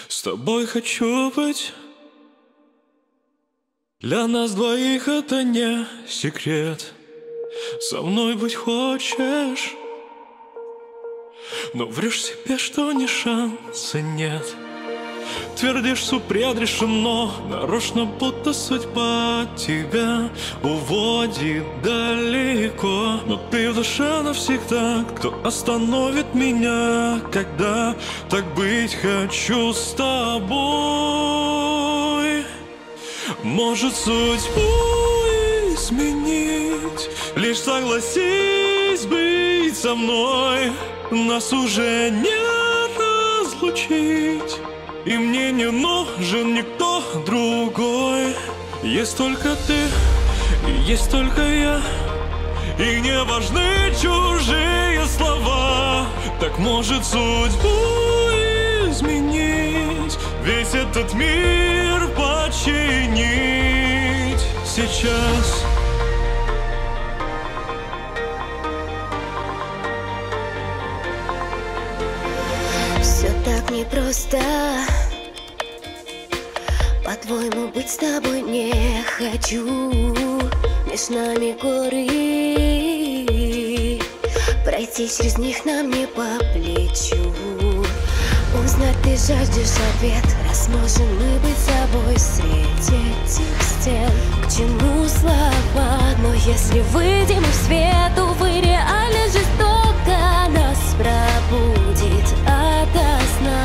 С тобой хочу быть. Для нас двоих это не секрет. Со мной быть хочешь, но врешь себе, что ни шанса нет. Твердишь, все предрешено, нарочно, будто судьба тебя уводит далеко. Но ты в душе навсегда, кто остановит меня, когда так быть хочу с тобой. Может, судьбу изменить, лишь согласись быть со мной. Нас уже не разлучить, и мне не нужен никто другой. Есть только ты, и есть только я, и не важны чужие слова. Так может судьбу изменить, весь этот мир починить сейчас. Все так непросто, по-твоему, быть с тобой не хочу. Меж нами горы, пройти через них нам не по плечу. Узнать ты жаждешь ответ, раз можем мы быть собой среди этих стен. К чему слова, но если выйдем в свет, увы, реально жестоко нас пробудит ото сна.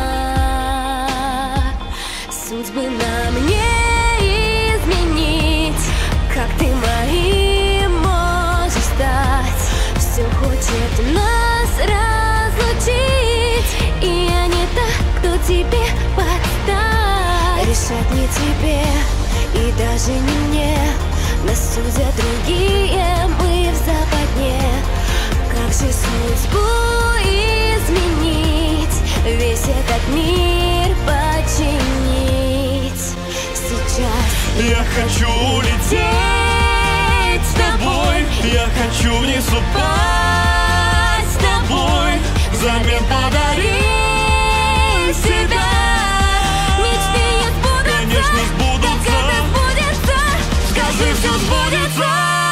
Судьбы нам не изменить, как ты моим можешь стать. Все хочет нас разлучить, и я не та, кто тебе подстать. Решать не тебе и даже не мне, нас судят другие, мы в западне. Как же судьбу изменить, весь этот мир починить сейчас? Я хочу улететь с тобой, я хочу вниз упасть с тобой, взамен подари себя. Мечты не сбудутся, конечно, сбудутся. как это сбудется? Скажи, все сбудется.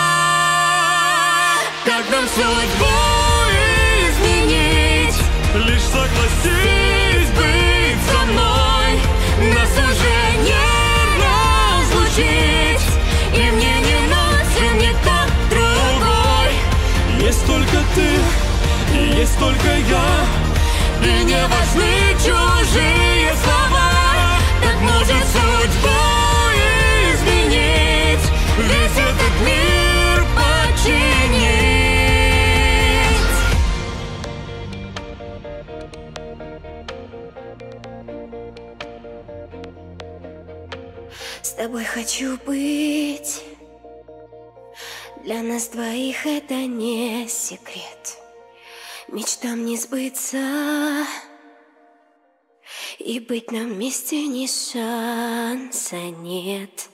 Как нам судьбу изменить, лишь согласись быть со мной. Нас уже не разлучить, и мне не нужен никто другой. Есть только ты, и есть только я, и не важны чужие слова. Так может судьбу изменить, весь этот мир починить. С тобой хочу быть. Для нас двоих это не секрет. Мечтам не сбыться, и быть нам вместе ни шанса нет.